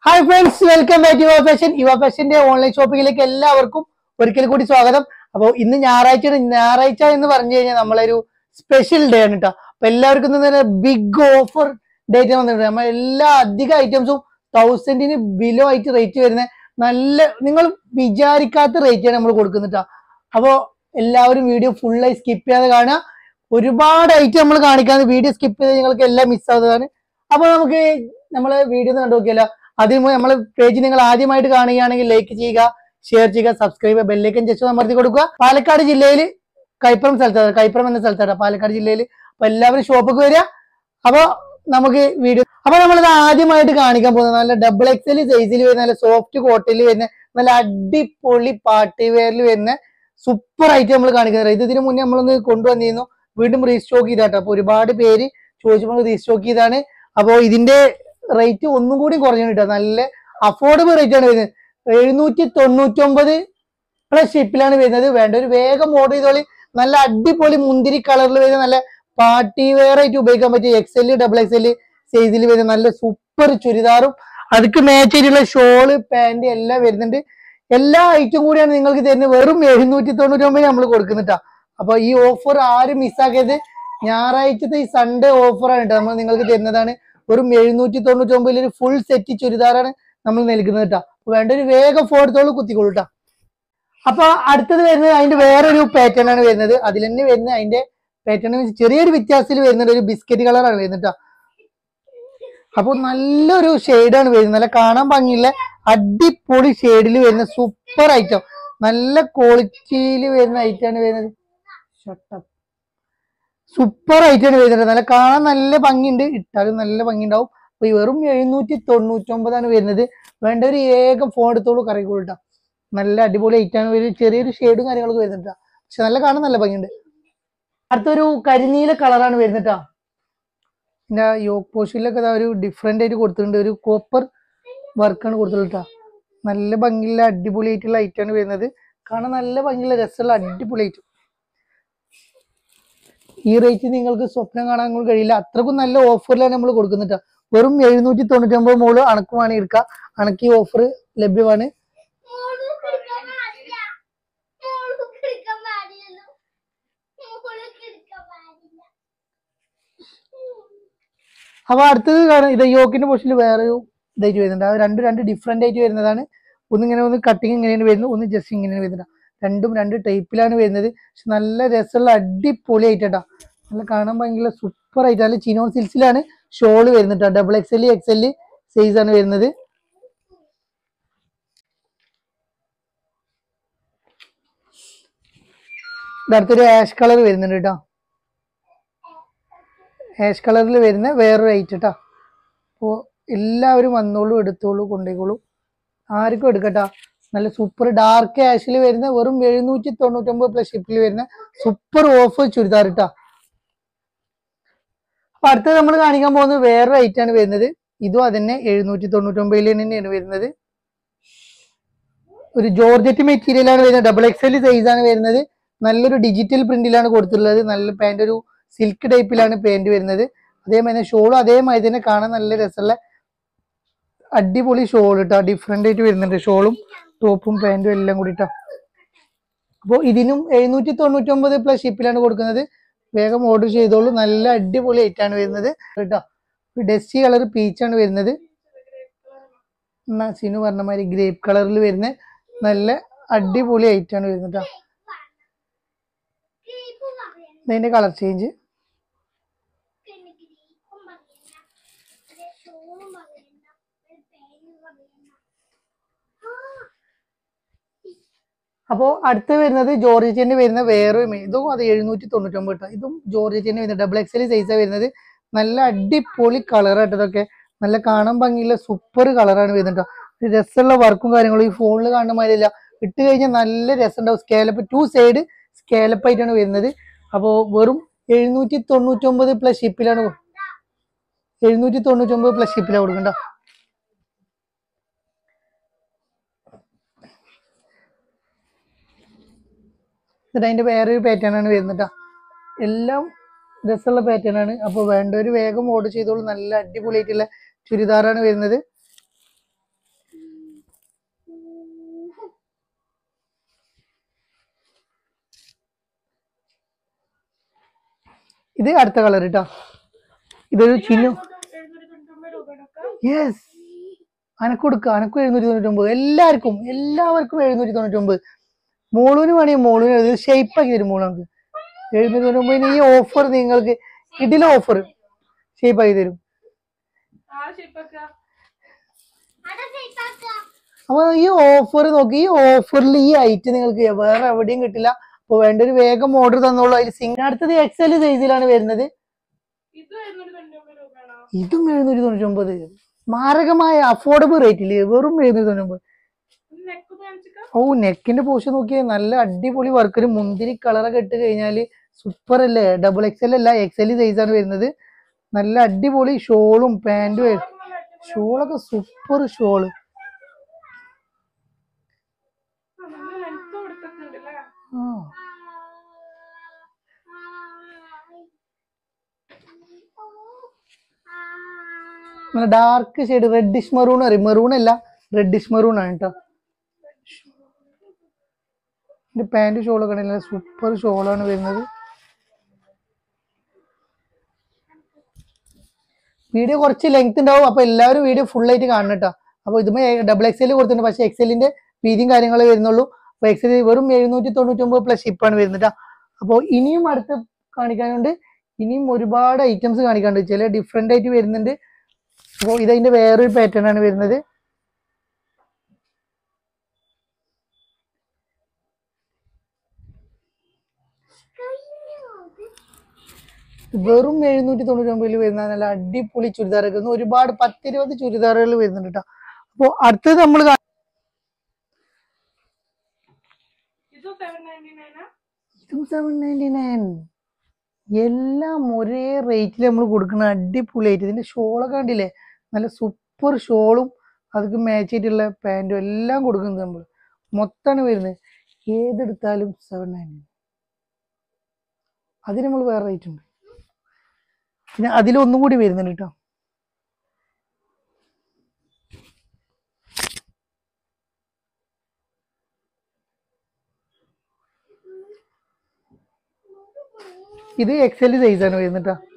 Hi friends, welcome back Yuva Fashion. Yuva ഫാഷന്റെ online ഷോപ്പിംഗിലേക്ക് എല്ലാവർക്കും ഒരിക്കൽ കൂടി സ്വാഗതം. അപ്പോൾ ഇന്ന് ഞായറാഴ്ച എന്ന് പറഞ്ഞു കഴിഞ്ഞാൽ നമ്മളൊരു സ്പെഷ്യൽ ഡേ ആണ് കേട്ടോ. അപ്പൊ എല്ലാവർക്കും ബിഗ് ഓഫർ ഡേറ്റ് വന്നിട്ടുണ്ട്. നമ്മൾ എല്ലാ അധിക ഐറ്റംസും 1000 ബിലോ ആയിട്ട് റേറ്റ് വരുന്ന നല്ല നിങ്ങൾ വിചാരിക്കാത്ത റേറ്റ് ആണ് നമ്മൾ കൊടുക്കുന്നത്. അപ്പോ എല്ലാവരും വീഡിയോ ഫുള്ളായി സ്കിപ്പ് ചെയ്യാതെ കാണുക. ഒരുപാട് ഐറ്റം നമ്മൾ കാണിക്കാതെ വീഡിയോ സ്കിപ്പ് ചെയ്ത് നിങ്ങൾക്ക് എല്ലാം മിസ് ആവുന്നതാണ്. അപ്പൊ നമുക്ക് നമ്മളെ വീഡിയോ ഒന്ന് കണ്ടു നോക്കിയല്ലോ. അതിന് നമ്മളെ പേജ് നിങ്ങൾ ആദ്യമായിട്ട് കാണുകയാണെങ്കിൽ ലൈക്ക് ചെയ്യുക, ഷെയർ ചെയ്യുക, സബ്സ്ക്രൈബ് ചെയ്യുക, ബെല്ലൈക്കൻ ജസ്റ്റ് അമർത്തി കൊടുക്കുക. പാലക്കാട് ജില്ലയിൽ കൈപ്പുറം എന്ന സ്ഥലത്താണ് പാലക്കാട് ജില്ലയിൽ. അപ്പൊ എല്ലാവരും ഷോപ്പിക്ക് വരിക. അപ്പൊ നമുക്ക് വീഡിയോ നമ്മളിത് ആദ്യമായിട്ട് കാണിക്കാൻ പോകുന്നത് നല്ല XXL സൈസിൽ വരുന്ന നല്ല സോഫ്റ്റ് കോട്ടയിൽ വരുന്ന നല്ല അടിപൊളി പാർട്ടി വെയറിൽ വരുന്ന സൂപ്പർ ഐറ്റം നമ്മൾ കാണിക്കുന്നത്. ഇതിന് മുന്നേ നമ്മളൊന്ന് കൊണ്ടുവന്നിരുന്നു, വീണ്ടും റീസ്റ്റോക്ക് ചെയ്താട്ടോ. അപ്പൊ ഒരുപാട് പേര് ചോദിച്ചപ്പോൾ റീസ്റ്റോക്ക് ചെയ്താണ്. അപ്പോ ഇതിന്റെ റേറ്റ് ഒന്നും കൂടി കുറഞ്ഞു കിട്ടുക. നല്ല അഫോർഡബിൾ റേറ്റ് ആണ് വരുന്നത്. 799 പ്ലസ് ഷിപ്പിലാണ് വരുന്നത്. വേണ്ട ഒരു വേഗം ഓർഡർ ചെയ്തോളി. നല്ല അടിപൊളി മുന്തിരി കളറിൽ വരുന്ന നല്ല പാർട്ടി വെയർ ആയിട്ട് ഉപയോഗിക്കാൻ പറ്റിയ XL XXL സൈസിൽ വരുന്ന നല്ല സൂപ്പർ ചുരിദാറും അതിക്ക് മാച്ച് ആയിട്ടുള്ള ഷോള് പാന്റ് എല്ലാം വരുന്നുണ്ട്. എല്ലാ ഐറ്റം കൂടിയാണ് നിങ്ങൾക്ക് തരുന്നത്. വെറും 799 നമ്മൾ കൊടുക്കുന്നിട്ടാ. അപ്പൊ ഈ ഓഫർ ആരും മിസ്സാക്കരുത്. ഞായറാഴ്ചത്തെ ഈ സൺഡേ ഓഫറാണ് കേട്ടോ നമ്മൾ നിങ്ങൾക്ക് തരുന്നതാണ്. വെറും 799 ഒരു ഫുൾ സെറ്റ് ചുരിദാറാണ് നമ്മൾ നൽകുന്നത് കേട്ടോ. വേണ്ട ഒരു വേഗം ഫോട്ടോള് കുത്തിക്കോളൂ കേട്ടോ. അപ്പൊ അടുത്തത് വരുന്നത് അതിന്റെ വേറൊരു പാറ്റേൺ ആണ് വരുന്നത്. അതിൽ തന്നെ വരുന്നത് അതിന്റെ പാറ്റേൺ ചെറിയൊരു വ്യത്യാസത്തിൽ വരുന്നത് ഒരു ബിസ്ക്കറ്റ് കളറാണ് വരുന്നത് കേട്ടോ. അപ്പൊ നല്ലൊരു ഷെയ്ഡാണ് വരുന്നത്. നല്ല കാണാൻ ഭംഗിയുള്ള അടിപൊളി ഷെയ്ഡിൽ വരുന്ന സൂപ്പർ ഐറ്റം, നല്ല ക്വാളിറ്റിയിൽ വരുന്ന ഐറ്റമാണ് വരുന്നത്. സൂപ്പർ ഐറ്റാണ് വരുന്നത്. നല്ല കാണാൻ നല്ല ഭംഗിയുണ്ട്, ഇട്ടാലും നല്ല ഭംഗി ഉണ്ടാവും. അപ്പൊ വെറും 799 വരുന്നത്. വേണ്ട ഒരു ഏകം ഫോൺ എടുത്തോളൂ, കറിക്കോളൂ കേട്ടോ. നല്ല അടിപൊളി ഐറ്റാണ് വരുന്നത്. ചെറിയൊരു ഷെയ്ഡും കാര്യങ്ങളൊക്കെ വരുന്നുണ്ട്. പക്ഷെ നല്ല കാണാൻ നല്ല ഭംഗിയുണ്ട്. അടുത്തൊരു കരിനീല കളറാണ് വരുന്നത്. പിന്നെ യോക്ക് പോസ്റ്റിലൊക്കെ ഒരു ഡിഫറെന്റ് ആയിട്ട് കൊടുത്തിട്ടുണ്ട്. ഒരു കോപ്പർ വർക്കാണ് കൊടുത്തിട്ടുള്ള നല്ല ഭംഗിയുള്ള അടിപൊളി ആയിട്ടുള്ള ഐറ്റാണ് വരുന്നത്. കാണാൻ നല്ല ഭംഗിയുള്ള രസമുള്ള അടിപൊളി ഐറ്റം. ഈ റേറ്റ് നിങ്ങൾക്ക് സ്വപ്നം കാണാൻ കഴിയില്ല. അത്രക്കും നല്ല ഓഫറിലാണ് നമ്മൾ കൊടുക്കുന്നിട്ട്. വെറും 799 മോള് അണക്കുമാണ് എടുക്കുക. അണക്ക് ഈ ഓഫർ ലഭ്യമാണ്. അപ്പൊ അടുത്തത് ഇത് യോക്കിന്റെ പോസ്റ്റിൽ വേറൊരു ഇതായിട്ട് വരുന്നുണ്ട്. രണ്ട് ഡിഫറെന്റ് ആയിട്ട് വരുന്നതാണ്. ഒന്നിങ്ങനെ ഒന്ന് കട്ടിങ് ഇങ്ങനെയാണ് വരുന്നത്, ഒന്ന് ജസ്റ്റ് ഇങ്ങനെയാണ് വരുന്നത്. രണ്ടും രണ്ട് ടൈപ്പിലാണ് വരുന്നത്. പക്ഷെ നല്ല രസമുള്ള അടിപൊളി ആയിട്ടാ. നല്ല കാണാൻ ഭയങ്കര സൂപ്പർ ആയിട്ട് നല്ല ചിനോൺ സിൽസിലാണ് ഷോള് വരുന്നത്. XXL XL സൈസ് ആണ് വരുന്നത്. അടുത്തൊരു ആഷ് കളർ വരുന്നുണ്ട് കേട്ടോ. ആഷ് കളറിൽ വരുന്ന വേറൊരു ഐറ്റം കേട്ടോ. അപ്പോൾ എല്ലാവരും വന്നോളൂ, എടുത്തോളൂ, കൊണ്ടേക്കോളൂ, ആർക്കും എടുക്കട്ടാ. നല്ല സൂപ്പർ ഡാർക്ക് ആഷിൽ വരുന്ന വെറും 799 പ്ലസ് ഷിപ്പിൽ വരുന്ന സൂപ്പർ ഓഫർ ചുരിദാർ ഇട്ടാ. അപ്പൊ അടുത്തത് നമ്മൾ കാണിക്കാൻ പോകുന്നത് വേറൊരു ഐറ്റം ആണ് വരുന്നത്. ഇതും അതന്നെ 799 തന്നെയാണ് വരുന്നത്. ഒരു ജോർജറ്റ് മെറ്റീരിയൽ ആണ് വരുന്നത്. XXL സൈസ് ആണ് വരുന്നത്. നല്ലൊരു ഡിജിറ്റൽ പ്രിന്റിലാണ് കൊടുത്തിട്ടുള്ളത്. നല്ല പാന്റ് ഒരു സിൽക്ക് ടൈപ്പിലാണ് പാന്റ് വരുന്നത്. അതേമാതിരി ഷോളും അതേമാതിരി തന്നെ കാണാൻ നല്ല രസമുള്ള അടിപൊളി ഷോൾ ഇട്ടാ. ഡിഫറെന്റ് ആയിട്ട് വരുന്നുണ്ട് ഷോളും ടോപ്പും പാന്റും എല്ലാം കൂടി ഇട്ടാ. അപ്പോൾ ഇതിനും 799 പ്ലസ് ഷിപ്പിലാണ് കൊടുക്കുന്നത്. വേഗം ഓർഡർ ചെയ്തോളൂ. നല്ല അടിപൊളി ഐറ്റാണ് വരുന്നത് കേട്ടോ. ഡസ്റ്റി കളർ പീച്ചാണ് വരുന്നത്. സിനു പറഞ്ഞ മാതിരി ഗ്രേപ്പ് കളറിൽ വരുന്ന നല്ല അടിപൊളി ഐറ്റാണ് വരുന്നത് കേട്ടോ. ഇതിന്റെ കളർ ചേഞ്ച് അപ്പോ അടുത്ത് വരുന്നത് ജോർജറ്റിന്റെ വരുന്ന വേറൊരു ഇതും അത് 799 കേട്ടോ. ഇതും ജോർജറ്റിന്റെ വരുന്നത് XXL സൈസാണ് വരുന്നത്. നല്ല അടിപൊളി കളറായിട്ട് ഇതൊക്കെ നല്ല കാണാൻ ഭംഗിയുള്ള സൂപ്പർ കളറാണ് വരുന്നത് കേട്ടോ. രസമുള്ള വർക്കും കാര്യങ്ങളും ഈ ഫോണിൽ കാണുന്ന മാതിരിയല്ല, ഇട്ട് കഴിഞ്ഞാൽ നല്ല രസം ഉണ്ടാവും. സ്കാലപ്പ് 2 സൈഡ് സ്കാലപ്പ് ആയിട്ടാണ് വരുന്നത്. അപ്പോൾ വെറും 799 പ്ലസ് ഷിപ്പിലാണ് 799 പ്ലസ് ഷിപ്പിലാണ് കൊടുക്കണ്ട. എന്നിട്ട് അതിന്റെ വേറൊരു പാറ്റേൺ ആണ് വരുന്നത്. എല്ലാം രസമുള്ള പാറ്റേൺ ആണ്. അപ്പോൾ വേണ്ടവര് വേഗം ഓർഡർ ചെയ്തോളൂ. നല്ല അടിപൊളിയായിട്ടുള്ള ചുരിദാറാണ് വരുന്നത്. ഇത് അടുത്ത കളർ കേട്ടോ. ഇതൊരു ചിന്നു. യെസ്, അനക്ക് കൊടുക്കുക. അനക്കും 799. എല്ലാവർക്കും 799. മോളൂന് വേണമെങ്കിൽ മോളൂന് ഷേപ്പ് ആക്കി തരും. മോള് നമുക്ക് 799 ഈ ഓഫർ നിങ്ങൾക്ക് ഇതിലെ ഓഫർ ഷേപ്പ് ആക്കി തരും. അപ്പൊ ഈ ഓഫർ നോക്കി, ഈ ഓഫറിൽ ഈ ഐറ്റം നിങ്ങൾക്ക് വേറെ എവിടെയും കിട്ടില്ല. അപ്പൊ വേണ്ട ഒരു വേഗം ഓർഡർ തന്നോളൂ. അതിൽ സിംഗിൾ. അടുത്തത് എക്സൽ സൈസിലാണ് വരുന്നത്. ഇതും 799. മാരകമായ അഫോർഡബിൾ റേറ്റില് വെറും 799. ഓ, നെക്കിന്റെ പോഷൻ നോക്കിയാൽ നല്ല അടിപൊളി വർക്കൊരു മുന്തിരി കളറൊക്കെ ഇട്ട് കഴിഞ്ഞാല് സൂപ്പർ അല്ലേ. ഡബിൾ എക്സൽ അല്ല, എക്സൽ സൈസാണ് വരുന്നത്. നല്ല അടിപൊളി ഷോളും പാന്റും. ഷോളൊക്കെ super shawl. Dark shade reddish maroon അറിയും. മെറൂൺ അല്ല, റെഡിഷ് മെറൂൺ ആണ് കേട്ടോ. പാന്റ് ഷോളൊക്കെ നല്ല സൂപ്പർ ഷോളാണ് വരുന്നത്. വീഡിയോ കുറച്ച് ലെങ്ത് ഉണ്ടാവും. അപ്പൊ എല്ലാവരും വീഡിയോ ഫുൾ ആയിട്ട് കാണണം കേട്ടോ. അപ്പൊ ഇതുമേ ഡബിൾ എക്സൽ കൊടുത്തിട്ടുണ്ട്. പക്ഷെ എക്സലിന്റെ വീതിയും കാര്യങ്ങളെ വരുന്നുള്ളൂ. അപ്പൊ എക്സൽ വെറും 799 പ്ലസ് ഷിപ്പാണ് വരുന്നത് കേട്ടോ. അപ്പോൾ ഇനിയും അടുത്ത് കാണിക്കാനുണ്ട്. ഇനിയും ഒരുപാട് ഐറ്റംസ് കാണിക്കാനുണ്ട്. ചില ഡിഫറെന്റ് ആയിട്ട് വരുന്നുണ്ട്. അപ്പോൾ ഇതതിന്റെ വേറൊരു പാറ്റേൺ ആണ് വരുന്നത്. വെറും 799 വരുന്ന നല്ല അടിപൊളി ചുരിദാറൊക്കെ ഒരുപാട് 10-20 ചുരിദാറുകൾ വരുന്നുണ്ട് കേട്ടോ. അപ്പൊ അടുത്തത് നമ്മൾ ഇതും 799. എല്ലാം ഒരേ റേറ്റിൽ നമ്മൾ കൊടുക്കുന്ന അടിപൊളിയായിട്ട്. ഇതിന്റെ ഷോളൊക്കെ കണ്ടില്ലേ, നല്ല സൂപ്പർ ഷോളും അതൊക്കെ മാച്ച് ചെയ്തിട്ടുള്ള പാൻറ്റും എല്ലാം കൊടുക്കുന്നത് നമ്മൾ മൊത്തമാണ് വരുന്നത്. ഏതെടുത്താലും 799. അതിന് നമ്മൾ വേറെ റേറ്റ് ഉണ്ട്. പിന്നെ അതിലൊന്നും കൂടി വരുന്നുണ്ട് കേട്ടോ. ഇത് എക്സൽ സൈസാണ് വരുന്നത് കേട്ടോ.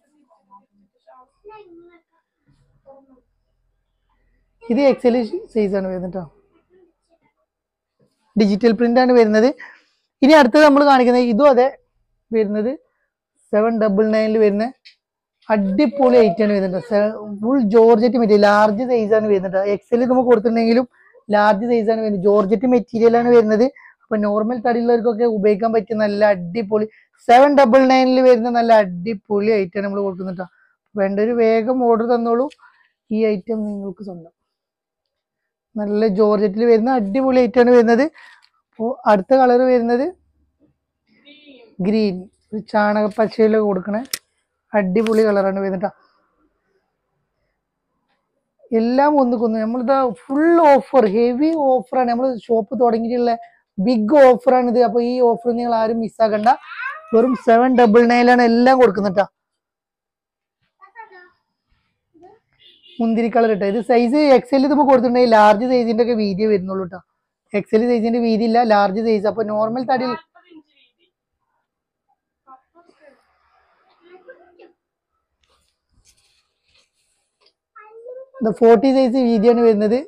ഇത് എക്സൽ സൈസാണ് വരുന്നത് കേട്ടോ. ഡിജിറ്റൽ പ്രിന്റ് ആണ് വരുന്നത്. ഇനി അടുത്തത് നമ്മൾ കാണിക്കുന്നത് ഇതും അതെ വരുന്നത് 799 വരുന്ന അടിപൊളി ഐറ്റാണ് വരുന്നത്. ഫുൾ ജോർജറ്റ് മെറ്റീരിയൽ ലാർജ് സൈസാണ് വരുന്നത്. എക്സൽ നമുക്ക് കൊടുത്തിട്ടുണ്ടെങ്കിലും ലാർജ് സൈസാണ് വരുന്നത്. ജോർജറ്റ് മെറ്റീരിയൽ ആണ് വരുന്നത്. അപ്പൊ നോർമൽ തടിയുള്ളവർക്കൊക്കെ ഉപയോഗിക്കാൻ പറ്റിയ നല്ല അടിപൊളി 799 വരുന്ന നല്ല അടിപൊളി ഐറ്റം നമ്മൾ കൊടുക്കുന്നുണ്ട്. വേണ്ട ഒരു വേഗം ഓർഡർ തന്നോളൂ. ഈ ഐറ്റം നിങ്ങൾക്ക് സ്വന്തം. നല്ല ജോർജറ്റിൽ വരുന്ന അടിപൊളി ഐറ്റാണ് വരുന്നത്. അപ്പോൾ അടുത്ത കളർ വരുന്നത് ഗ്രീൻ, ഒരു ചാണകപ്പച്ചയിൽ കൊടുക്കണ അടിപൊളി കളറാണ് വരുന്നത്. എല്ലാം ഒന്നുകൊന്നു നമ്മളിതാ ഫുൾ ഓഫർ, ഹെവി ഓഫറാണ്. നമ്മൾ ഷോപ്പ് തുടങ്ങിയിട്ടുള്ള ബിഗ് ഓഫറാണ് ഇത്. അപ്പൊ ഈ ഓഫർ നിങ്ങൾ ആരും മിസ്സാക്കണ്ട. വെറും 799 എല്ലാം കൊടുക്കുന്നുട്ടാ. മുന്തിരി കളർ ഇട്ടോ. ഇത് സൈസ് എക്സൽ നമുക്ക് കൊടുത്തിട്ടുണ്ടെങ്കിൽ ലാർജ് സൈസിന്റെ ഒക്കെ വീതി വരുന്നുള്ളൂ കേട്ടോ. എക്സൽ സൈസിന്റെ വീതി ഇല്ല, ലാർജ് സൈസ്. അപ്പൊ നോർമൽ തടി 40 സൈസ് വീതിയാണ് വരുന്നത്.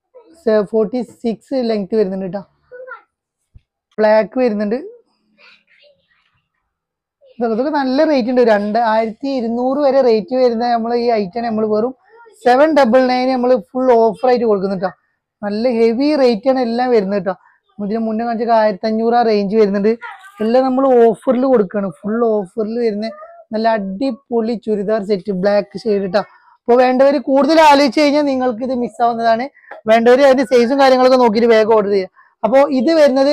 46 ലെങ്ത് വരുന്നുണ്ട് കേട്ടോ. ബ്ലാക്ക് വരുന്നുണ്ട്. ഇതൊക്കെ നല്ല റേറ്റ് ഉണ്ട്. 2200 വരെ റേറ്റ് വരുന്ന നമ്മൾ ഈ ഐറ്റം നമ്മൾ വെറും 799 നമ്മൾ ഫുൾ ഓഫർ ആയിട്ട് കൊടുക്കുന്നുട്ടോ. നല്ല ഹെവി റേറ്റ് ആണ് എല്ലാം വരുന്നത് കേട്ടോ. ഇതിന് മുന്നേ കാണിച്ച 1500 റേഞ്ച് വരുന്നുണ്ട്. എല്ലാം നമ്മൾ ഓഫറിൽ കൊടുക്കുകയാണ്. ഫുൾ ഓഫറിൽ വരുന്ന നല്ല അടിപൊളി ചുരിദാർ സെറ്റ് ബ്ലാക്ക് ഷെയ്ഡ് കേട്ടോ. അപ്പോൾ വേണ്ടവർ കൂടുതൽ ആലോചിച്ച് കഴിഞ്ഞാൽ നിങ്ങൾക്ക് ഇത് മിസ്സാവുന്നതാണ്. വേണ്ടവർ അതിന്റെ സൈസും കാര്യങ്ങളൊക്കെ നോക്കിയിട്ട് വേഗം ഓർഡർ ചെയ്യുക. അപ്പോൾ ഇത് വരുന്നത്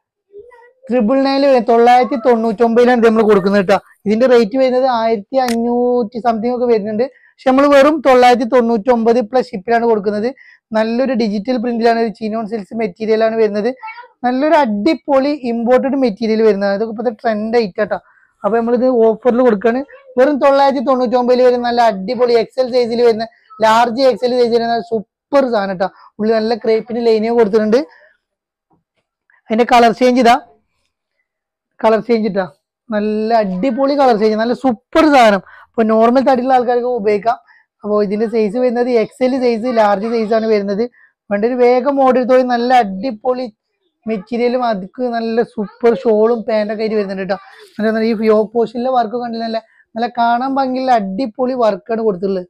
999 999 നമ്മൾ കൊടുക്കുന്നത് കേട്ടോ. ഇതിന്റെ റേറ്റ് വരുന്നത് 1500 സംതിങ് ഒക്കെ വരുന്നുണ്ട്. പക്ഷെ നമ്മൾ വെറും 999 പ്ലസ് ഷിപ്പിലാണ് കൊടുക്കുന്നത്. നല്ലൊരു ഡിജിറ്റൽ പ്രിന്റിലാണ്, ഒരു ചിനോൺ സിൽക്സ് മെറ്റീരിയൽ ആണ് വരുന്നത്. നല്ലൊരു അടിപൊളി ഇമ്പോർട്ടഡ് മെറ്റീരിയൽ വരുന്നത്. അതൊക്കെ ഇപ്പോഴത്തെ ട്രെൻഡ് ആയിട്ടാ. അപ്പൊ നമ്മളിത് ഓഫറിൽ കൊടുക്കാണ്. വെറും 999 വരുന്ന നല്ല അടിപൊളി എക്സൽ സൈസിൽ വരുന്ന ലാർജ് എക്സൽ സൈസിൽ വരുന്ന സൂപ്പർ സാധനം കേട്ടോ. ഉള്ളിൽ നല്ല ക്രേപ്പിന് ലൈനിങ് കൊടുത്തിട്ടുണ്ട്. അതിന്റെ കളർ ചേഞ്ച് ഇതാ, കളർ ചേഞ്ച് ഇട്ടാ നല്ല അടിപൊളി കളർ ചേഞ്ച്, നല്ല സൂപ്പർ സാധനം. അപ്പൊ നോർമൽ തടിയുള്ള ആൾക്കാർക്ക് ഉപയോഗിക്കാം. അപ്പോൾ ഇതിന്റെ സൈസ് വരുന്നത് XL സൈസ്, ലാർജ് സൈസ് ആണ് വരുന്നത്. വേണ്ട ഒരു വേഗം ഓർഡർ എടുത്തോളി. നല്ല അടിപൊളി മെറ്റീരിയലും അതിക്ക് നല്ല സൂപ്പർ ഷോളും പാൻറ്റൊക്കെ ആയിട്ട് വരുന്നുണ്ട് കേട്ടോ. നല്ല ഈ യോക്ക് പോഷനിലെ വർക്ക് കണ്ടില്ല, നല്ല നല്ല കാണാൻ ഭംഗിയുള്ള അടിപൊളി വർക്കാണ് കൊടുത്തിട്ടുള്ളത്.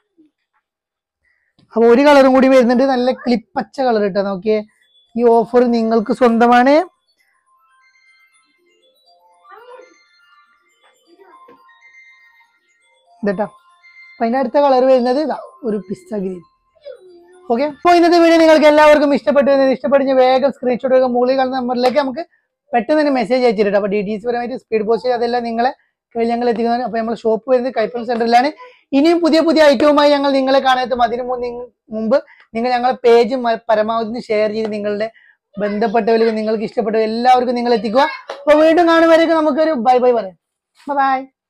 അപ്പൊ ഒരു കളറും കൂടി വരുന്നുണ്ട്, നല്ല ക്ലിപ്പച്ച കളർ കേട്ടോ. നോക്കിയേ, ഈ ഓഫർ നിങ്ങൾക്ക് സ്വന്തമാണ്. ഇതട്ടോ. അപ്പൊ അതിന്റെ അടുത്ത കളർ വരുന്നത് ഇതാ, ഒരു പിസ്ത ഗ്രീൻ. ഓക്കെ, അപ്പൊ ഇന്നത്തെ വീഡിയോ നിങ്ങൾക്ക് എല്ലാവർക്കും ഇഷ്ടപ്പെട്ടു വേഗം സ്ക്രീൻഷോട്ട് എടുക്കുക. മുകളിൽ കാണുന്ന നമ്പറിലേക്ക് നമുക്ക് പെട്ടെന്ന് തന്നെ മെസ്സേജ് അയച്ചിട്ടുണ്ട്. അപ്പൊ ഡീറ്റെയിൽസ് പരമായിട്ട് സ്പീഡ് പോസ്റ്റ് അതെല്ലാം നിങ്ങളെ കയ്യിൽ ഞങ്ങൾ എത്തിക്കുന്നതാണ്. അപ്പൊ നമ്മൾ ഷോപ്പ് വരുന്നത് കൈപ്പൽ സെന്ററിലാണ്. ഇനിയും പുതിയ പുതിയ ഐറ്റവുമായി ഞങ്ങൾ നിങ്ങളെ കാണാത്തും. അതിനു മുമ്പ് നിങ്ങൾ ഞങ്ങളെ പേജ് പരമാവധി ഷെയർ ചെയ്ത് നിങ്ങളുടെ ബന്ധപ്പെട്ടവർക്ക്, നിങ്ങൾക്ക് ഇഷ്ടപ്പെട്ടവർ എല്ലാവർക്കും നിങ്ങൾ എത്തിക്കുക. അപ്പൊ വീണ്ടും കാണുമ്പോഴേക്കും നമുക്കൊരു ബൈ ബൈ പറയാം. ബൈ.